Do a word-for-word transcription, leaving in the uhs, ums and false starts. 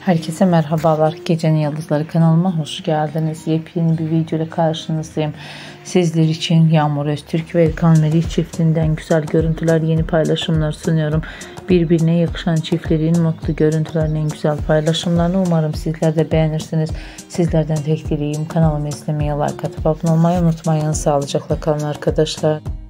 Herkese merhabalar. Gecenin Yıldızları kanalıma hoş geldiniz. Yepyeni bir video ile karşınızdayım. Sizler için Yağmur Öztürk ve Erkan Meriç çiftinden güzel görüntüler, yeni paylaşımlar sunuyorum. Birbirine yakışan çiftlerin mutlu görüntülerinin güzel paylaşımlarını umarım sizler de beğenirsiniz. Sizlerden tek dileğim kanalımı izlemeye, like atıp abone olmayı unutmayın. Sağlıcakla kalın arkadaşlar.